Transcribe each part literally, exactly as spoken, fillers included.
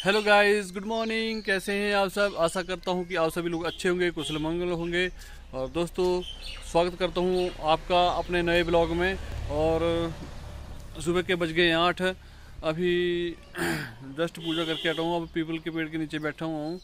Hello guys, good morning. कैसे हैं आप सब? आशा करता हूं कि आप सभी लोग अच्छे होंगे, कुशल मंगल होंगे। और दोस्तों, स्वागत करता हूं आपका अपने नए ब्लॉग में। और सुबह के बज गए आठ। अभी जस्ट पूजा करके हटा हूँ। अब पीपल के पेड़ के नीचे बैठा हुआ हूँ।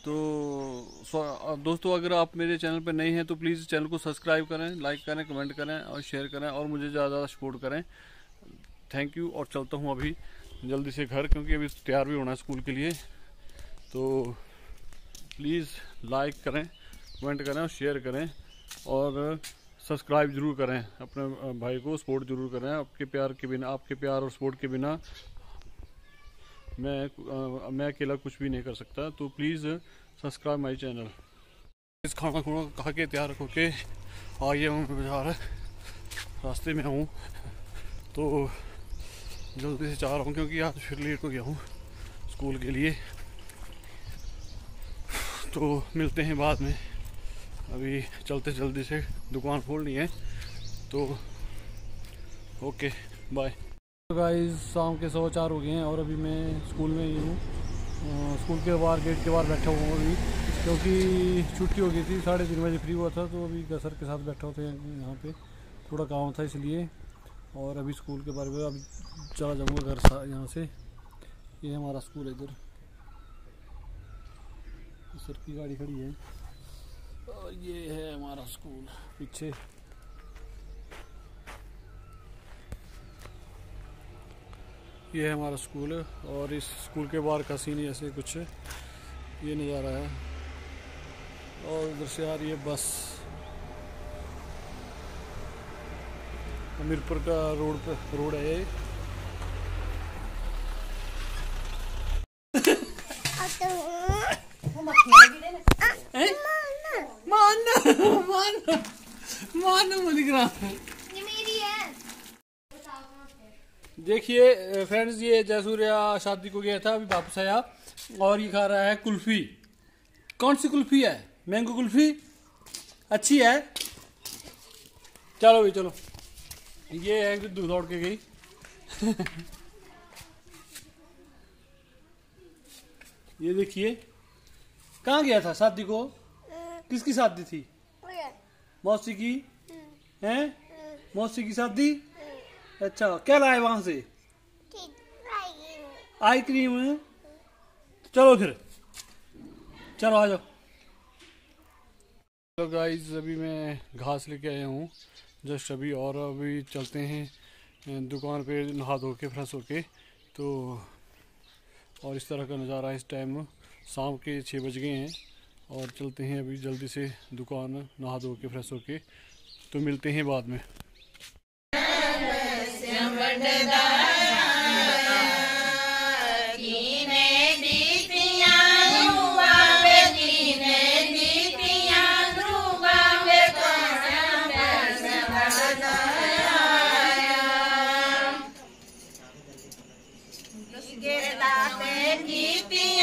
तो दोस्तों, अगर आप मेरे चैनल पर नए हैं तो प्लीज़ चैनल को सब्सक्राइब करें, लाइक करें, कमेंट करें और शेयर करें और मुझे ज़्यादा ज़्यादा सपोर्ट करें। Thank you. और चलता हूँ अभी जल्दी से घर, क्योंकि अभी तैयार भी होना है स्कूल के लिए। तो प्लीज़ लाइक करें, कमेंट करें और शेयर करें और सब्सक्राइब ज़रूर करें। अपने भाई को सपोर्ट ज़रूर करें। आपके प्यार के बिना, आपके प्यार और सपोर्ट के बिना मैं आ, मैं अकेला कुछ भी नहीं कर सकता। तो प्लीज़ सब्सक्राइब माई चैनल। इस खाना खुना खा के तैयार होके आ गया हूँ बाजार, रास्ते में हूँ। तो जल्दी से चाह रहा हूँ क्योंकि आज फिर लेट हो गया हूँ स्कूल के लिए। तो मिलते हैं बाद में। अभी चलते जल्दी से, दुकान खोलनी है। तो ओके, बाय। तो गाइस, शाम के सवा चार हो गए हैं और अभी मैं स्कूल में ही हूँ। स्कूल के बाहर, गेट के बाहर बैठा हुआ हूँ अभी, क्योंकि छुट्टी हो गई थी। साढ़े तीन बजे फ्री हुआ था, तो अभी सर के साथ बैठा होता है यहाँ पे। थोड़ा काम था इसलिए। और अभी स्कूल के बारे में अभी चला जाऊँगा घर यहाँ से। ये हमारा स्कूल है इधर, सर की गाड़ी खड़ी है और ये है हमारा स्कूल पीछे। ये है हमारा स्कूल और इस स्कूल के बाहर का सीन ऐसे कुछ ये नज़ारा है। और उधर से आ रही है बस। हमीरपुर का रोड पे रोड है ये। देखिए फ्रेंड्स, ये जयसूर्या शादी को गया था, अभी वापस आया और ये खा रहा है कुल्फी। कौन सी कुल्फी है? मैंगो कुल्फी अच्छी है। चलो भाई चलो। ये है कि दूध दौड़ के गई। ये देखिए, कहाँ गया था शादी को? किसकी शादी थी? मौसी की हैं? मौसी की शादी। अच्छा, क्या लाए वहां से? आइसक्रीम। चलो फिर, चलो आ जाओ। तो गाइस, अभी मैं घास लेके आया हूँ जस्ट अभी। और अभी चलते हैं दुकान पे नहा धो के, फ्रेश होके। तो और इस तरह का नज़ारा इस टाइम शाम के छः बज गए हैं। और चलते हैं अभी जल्दी से दुकान, नहा धो के फ्रेश होके। तो मिलते हैं बाद में। Kita